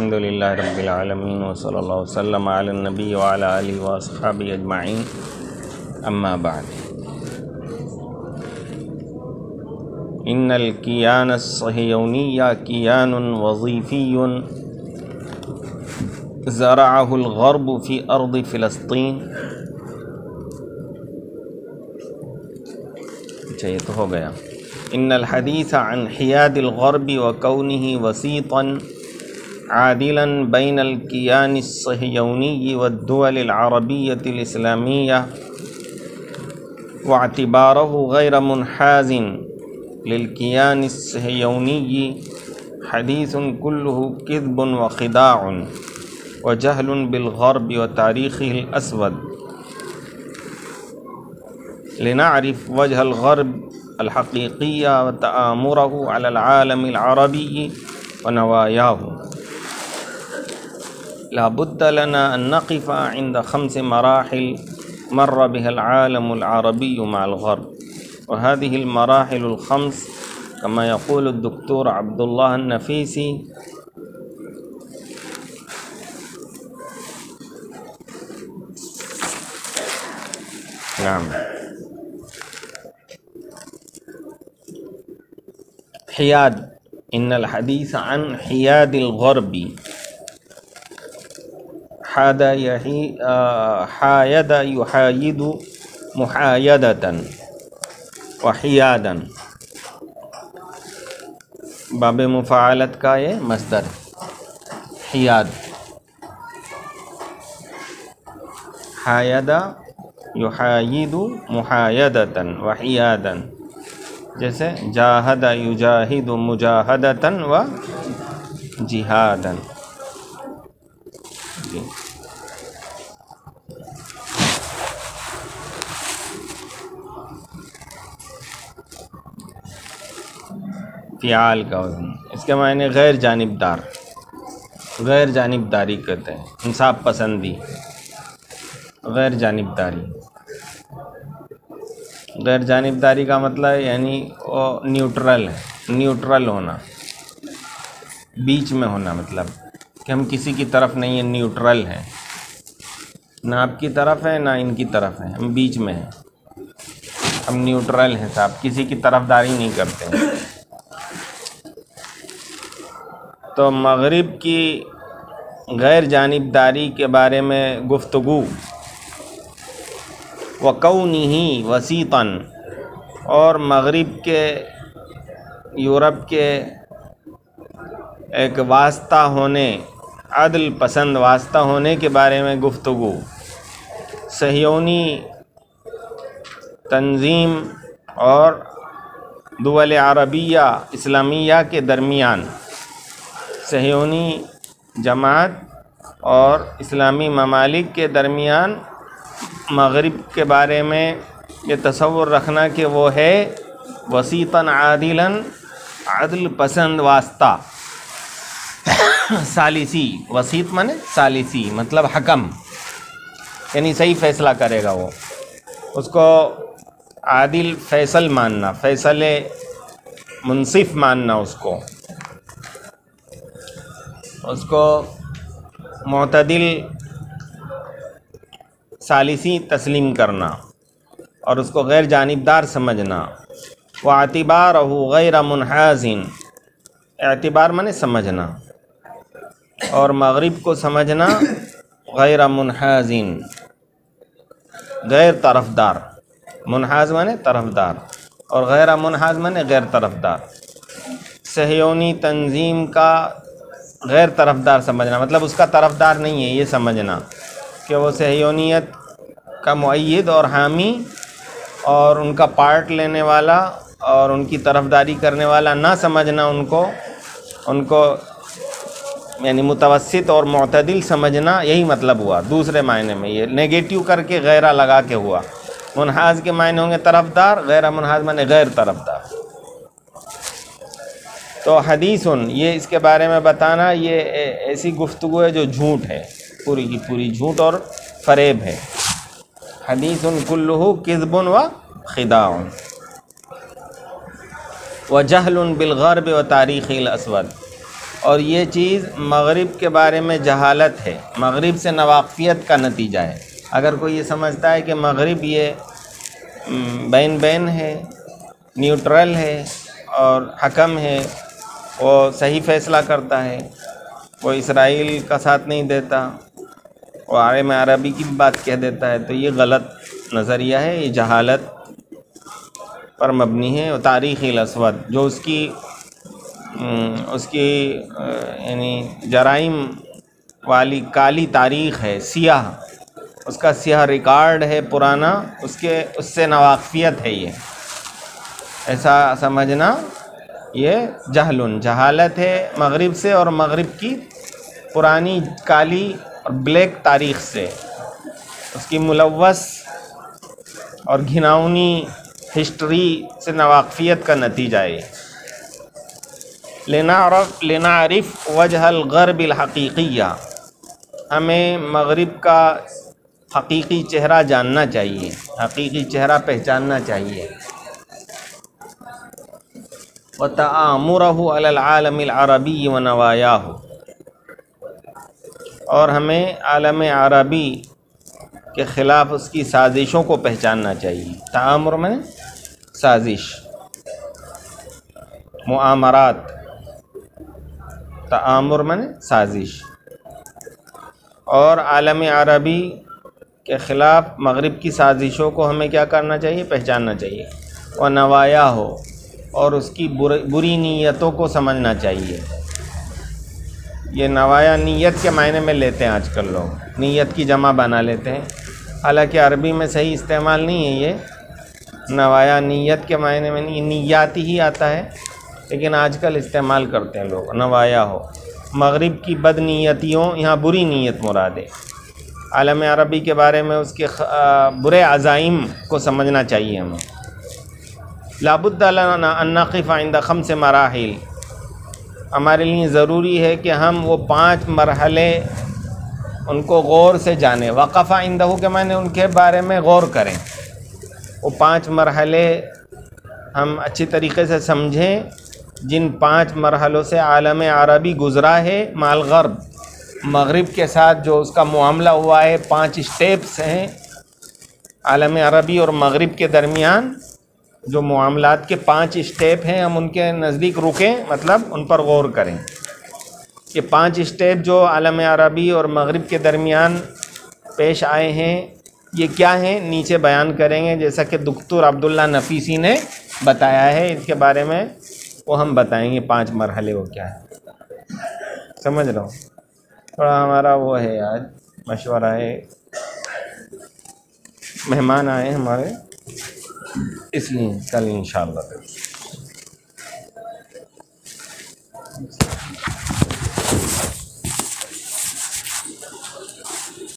الحمد للہ رب العالمین وصلی اللہ وسلم علی النبی وعلی آلہ واصحابہ اجمعین اما بعد ان الکیان الصہیونی کیان وظیفی زرعہ الغرب فی ارض فلسطین. اچھا یہ تو ہو گیا. ان الحدیث عن حیاد الغرب وکونہ وسیطا عادلا بین الکیان الصہیونی والدول العربیۃ الاسلامیہ واعتبارہ غیر منحاز للکیان الصہیونی حدیث کلہ کذب وخداع وجہل بالغرب وتاریخہ الاسود. لنعرف وجہ الغرب الحقیقی وتآمرہ علی العالم العربی ونوایاہ لا بد لنا ان نقف عند 5 مراحل مر بها العالم العربی مع الغرب، وهذه المراحل ال5 كما يقول الدكتور عبد الله النفيسي نعم. حیاد، ان الحدیث عن حیاد الغرب، حاد حاید یحاید محایدتا وحیادا، باب مفاعلت کا یہ مصدر حیاد. حاید یحاید محایدتا وحیادا، جیسے جاہد یجاہد مجاہدتا و جہادا. فعال کا وزن، اس کے معنی غیر جانبدار، غیر جانبداری کہتے ہیں، انصاف پسندی، غیر جانبداری. غیر جانبداری کا مطلب یعنی وہ نیوٹرل ہے، نیوٹرل ہونا، بیچ میں ہونا، مطلب کہ ہم کسی کی طرف نہیں ہیں، نیوٹرل ہیں، نہ آپ کی طرف ہے نہ ان کی طرف ہے، ہم بیچ میں ہیں، ہم نیوٹرل ہیں صاحب، کسی کی طرفداری نہیں کرتے ہیں. تو مغرب کی غیر جانبداری کے بارے میں گفتگو، وَكَوْنِهِ وَسِيطًا، اور مغرب کے، یورپ کے ایک واسطہ ہونے، عدل پسند واسطہ ہونے کے بارے میں گفتگو، صہیونی تنظیم اور دول عربیہ اسلامیہ کے درمیان، صہیونی جماعت اور اسلامی ممالک کے درمیان مغرب کے بارے میں یہ تصور رکھنا کہ وہ ہے وسیطاً عادلاً، عدل پسند واسطہ، ثالثی، وسیط مانے ثالثی مطلب حکم، یعنی صحیح فیصلہ کرے گا وہ، اس کو عادل فیصل ماننا، فیصلے منصف ماننا، اس کو معتدل ثالثی تسلیم کرنا اور اس کو غیر جانبدار سمجھنا. واعتبارہ غیر منحاز، اعتبار مانے سمجھنا، اور مغرب کو سمجھنا غیر منحاز، غیر طرفدار. منحاز مانے طرفدار اور غیر منحاز مانے غیر طرفدار. صہیونی تنظیم کا غیر طرفدار سمجھنا، مطلب اس کا طرفدار نہیں ہے، یہ سمجھنا کہ وہ صہیونیت کا مؤید اور حامی اور ان کا پارٹ لینے والا اور ان کی طرفداری کرنے والا نہ سمجھنا، ان کو یعنی متوسط اور معتدل سمجھنا، یہی مطلب ہوا. دوسرے معنی میں یہ نیگیٹو کر کے غیرہ لگا کے ہوا. منحاز کے معنی ہوں گے طرفدار، غیر منحاز معنی غیر طرفدار. تو حدیث، یہ اس کے بارے میں بتانا، یہ ایسی گفتگو ہے جو جھوٹ ہے، پوری کی پوری جھوٹ اور فریب ہے. حدیث کلہ کذب و خداع وجہل بالغرب و تاریخ الاسود، اور یہ چیز مغرب کے بارے میں جہالت ہے، مغرب سے ناواقفیت کا نتیجہ ہے۔ اگر کوئی یہ سمجھتا ہے کہ مغرب یہ بین بین ہے، نیوٹرل ہے اور حکم ہے، وہ صحیح فیصلہ کرتا ہے، وہ اسرائیل کا ساتھ نہیں دیتا، وہ عالم عربی کی بات کہہ دیتا ہے، تو یہ غلط نظریہ ہے، یہ جہالت پر مبنی ہے۔ اور تاریخی الاسود جو اس کی یعنی جرائم والی کالی تاریخ ہے، سیاہ، اس کا سیاہ ریکارڈ ہے پرانا، اس سے ناواقفیت ہے، یہ ایسا سمجھنا یہ جہالت ہے مغرب سے اور مغرب کی پرانی کالی اور بلیک تاریخ سے، اس کی ملوث اور گھناؤنی ہسٹری سے ناواقفیت کا نتیجہ ہے۔ لنعرف وجہ الغرب الحقیقیہ، ہمیں مغرب کا حقیقی چہرہ جاننا چاہیے، حقیقی چہرہ پہچاننا چاہیے۔ وتآمرہ علی العالم العربی ونوایاہ، اور ہمیں عالم عربی کے خلاف اس کی سازشوں کو پہچاننا چاہیے۔ تآمر میں سازش، مؤامرات، تآمر میں سازش، اور عالم عربی کے خلاف مغرب کی سازشوں کو ہمیں کیا کرنا چاہیے؟ پہچاننا چاہیے۔ ونوایا ہو، اور اس کی بری نیتوں کو سمجھنا چاہیے۔ یہ نوایا نیت کے معنی میں لیتے ہیں آج کل لوگ، نیت کی جمع بنا لیتے ہیں، حالانکہ عربی میں صحیح استعمال نہیں ہے یہ نوایا، نیت کے معنی میں نہیں، نیاتی ہی آتا ہے، لیکن آج کل استعمال کرتے ہیں لوگ نوایا ہو۔ مغرب کی بد نیتیوں، یہاں بری نیت مراد ہے۔ عالم عربی کے بارے میں اس کے برے عزائم کو سمجھنا چاہیے ہمیں۔ لابد لنا ان نقف عند 5 مراحل، ہمارے لیے ضروری ہے کہ ہم وہ 5 مرحلے ان کو غور سے جانیں۔ وقف عندہ کے معنی ان کے بارے میں غور کریں، وہ 5 مرحلے ہم اچھی طریقے سے سمجھیں، جن 5 مرحلوں سے عالم عربی گزرا ہے مع الغرب، مغرب کے ساتھ جو اس کا معاملہ ہوا ہے، 5 سٹیپس ہیں عالم عربی اور مغرب کے درمیان، جو معاملات کے 5 سٹیپ ہیں، ہم ان کے نزدیک رکیں، مطلب ان پر غور کریں۔ یہ 5 سٹیپ جو عالم عربی اور مغرب کے درمیان پیش آئے ہیں، یہ کیا ہیں؟ نیچے بیان کریں گے، جیسا کہ دکتور عبداللہ نفیسی نے بتایا ہے، اس کے بارے میں وہ ہم بتائیں گے 5 مرحلے وہ کیا ہے۔ سمجھ رہا ہوں، تھوڑا ہمارا وہ ہے آج مشورہ ہے، مہمان آئے ہمارے، اس لیے کل انشاءاللہ